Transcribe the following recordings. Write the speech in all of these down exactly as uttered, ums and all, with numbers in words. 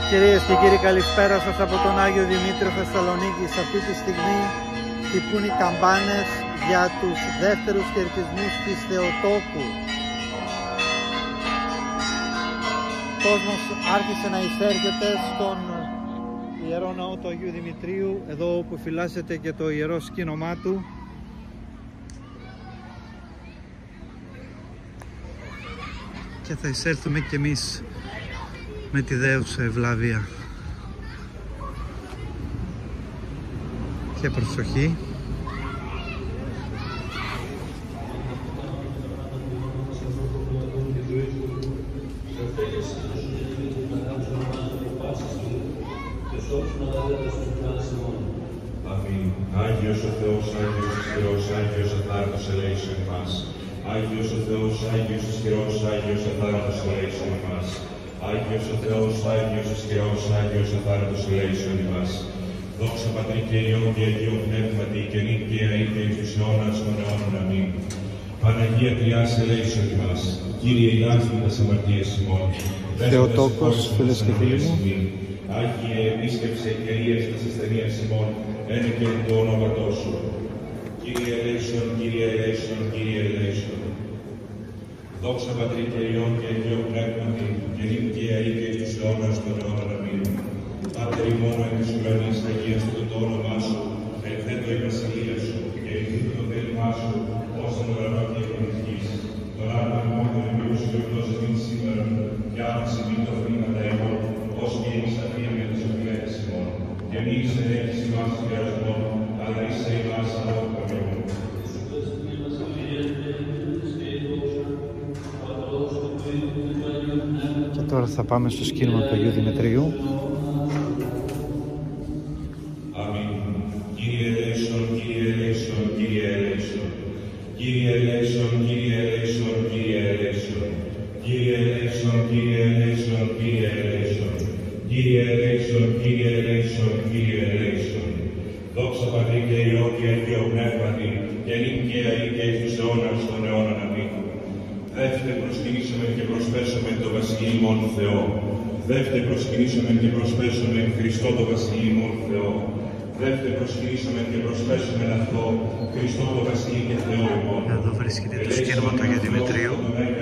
Κυρίες και κύριοι, καλησπέρα σας από τον Άγιο Δημήτριο Θεσσαλονίκη. Σε αυτή τη στιγμή χτυπούν οι καμπάνες για τους δεύτερους χαιρετισμούς της Θεοτόκου. Ο κόσμος άρχισε να εισέρχεται στον Ιερό Ναό του Αγίου Δημητρίου, εδώ που φυλάσσεται και το ιερό σκήνωμά του. Και θα εισέλθουμε κι εμείς με τη δέουσα ευλαβία. Και προσοχή. Αμήν. Άγιος ο Θεός, Άγιος ισχυρός, Άγιος αθάρτος ελέησον ημάς. Άγιος ο Θεός, Άγιος ισχυρός, Άγιος αθάρτος ελέησον ημάς. Άγιος ο Θεός, Άγιος ισχυρός, Άγιος αθάρτος ελέησον ημάς. Δόξα Πατρί και Υιό και Αγίου Πνεύματι, και νυν και αεί και εις τους αιώνας των αιώνων. Αμήν. Παναγία Τριάς ελέησον ημάς. Κύριε ηλάσθην τας αμαρτίες ημών. Θεοτόκος, φίλες και φίλοι μου. Άγιε επίσκεψε κυρίες της ασθενείας ημών, εν και εν το ονόματό σου. Κύριε ελέησον, Κύριε ελέησον, Κύριε ελέησον. Δόξα Πατρί και Υιό και Αγίου Πνεύματι, και νυν και αεί και εις τους αιώνας των αιώνων. Αμήν. Πάτερ ημών εν της ουρανής, αγίαστο το όνομά σου, ελθέτω η βασιλεία σου, και ελθέτω το θέλημά σου, ως εν ουρανό και επί της γης. Το λάβω ημών των εμπειρούς σου εκδόσεις μην σήμερα, και άφησε μην το θρήματα ημών, ως και εμείς αφήνουμε τους οφειλέτες ημών. Και μη σε έχεις ημάς πειρασμόν, αλλά είσαι ημάς ανώπαμιον. Και τώρα θα πάμε στο σκήνωμα του Αγίου Δημητρίου. Αμήν. Κύριε ελέησον, Κύριε ελέησον, Κύριε ελέησον. Κύριε ελέησον, Κύριε ελέησον, Κύριε ελέησον. Κύριε ελέησον, Κύριε ελέησον, Κύριε ελέησον. Κύριε ελέησον, Κύριε ελέησον, Κύριε ελέησον. Δόξα Πατρί και Υιό και Αγίο Πνεύματι, και νυν και αεί και εις τους αιώνας των αιώνων. Αμήν. Δεύτε προσκυνήσομεν και προσπέσομεν το Βασιλείο ημών Θεό. Δεύτε προσκυνήσομεν και προσπέσομεν Χριστό το Βασιλείο ημών Θεό. Δεύτε προσκυνήσομεν και προσπέσομεν αυτό Χριστό το Βασιλείο και Θεό ημών. Εδώ βρίσκεται το σκήνωμα του Αγίου Δημητρίου.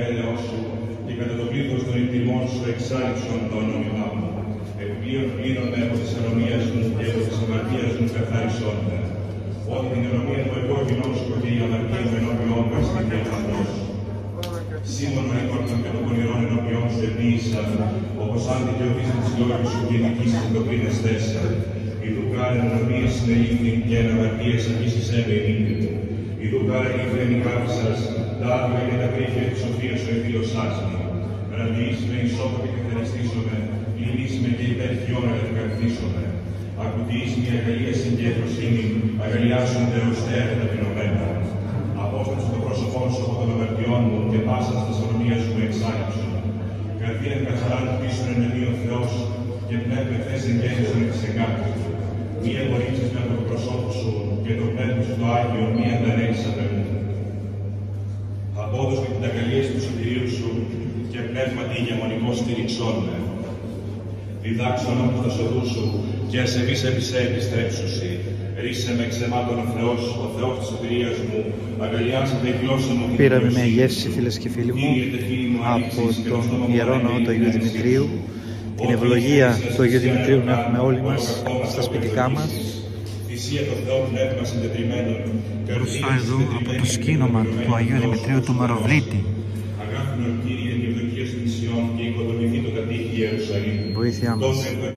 Και κατά το πλήθος των εκτιμών σου εξάλειψον το όνομά μου. Επίον πλήνομαι από της ανομίας μου και από της αμαρτίας μου καθάρισόν με. Ότι την ανομία μου εγώ γινώσκω και η αμαρτία μου ενώπιόν μου στην και καθώς. Σύμφωνα ήκορτων και των πονηρών ενώπιόν σου επίησαν, όπως αν δικαιωθείς της λόγης σου και δικής της δοκρίνες τέσσα. Η δουκάρα ανομίας συνελήφθη και εν αμαρτίας αγγίσεις έμαι ημίν. Η δουκάρα γύφρεν η κάφησας, τα άδεια και τα κρύφια της σοφίας σου εφήλωσάς μου. Ραντιείς με ισόκο και καθαριστήσομαι, λυνείς με και υπέρχιόν ελευθερθήσομαι. Ακουτείς μια αγαλία συγκέντρωσύνη, αγαλιάσονται ως τέρα ταπεινωμένα. Απόσταση το πρόσωπό σου από των αμαρτιών μου και πάσα στα σωρμίας μου εξάλειψον. Καρδίαν καθαράν πίσουν εναντίον Θεός και πνεύμε θες εγγέννησον εξ εγκάρτου. Μη απορρίψεις με από το προσώπου σου και το πνεύμα σου το Άγιο μη αντανέξεις απ' εμού. Απόδοσκε την αγκαλίαση του σωτηρίου σου και πνεύματι ηγεμονικό στηριξόν με. Διδάξον από τα σοδού σου και ασεβείς επί σε επιστρέψουσι. Ρίσε με ξεμάτων ο Θεός, ο Θεός της σωτηρίας μου, αγκαλιάζεται η γλώσσα μου. Πήραμε μια γεύση, φίλες και φίλοι μου, από τον Ιερό Ναό του Αγίου Δημητρίου. Την ευλογία του Αγίου Δημητρίου να έχουμε όλοι μας στα σπιτικά μας. Μπροστά εδώ από το σκήνωμα του Αγίου Δημητρίου του Μαροβλήτη. Βοήθειά μας.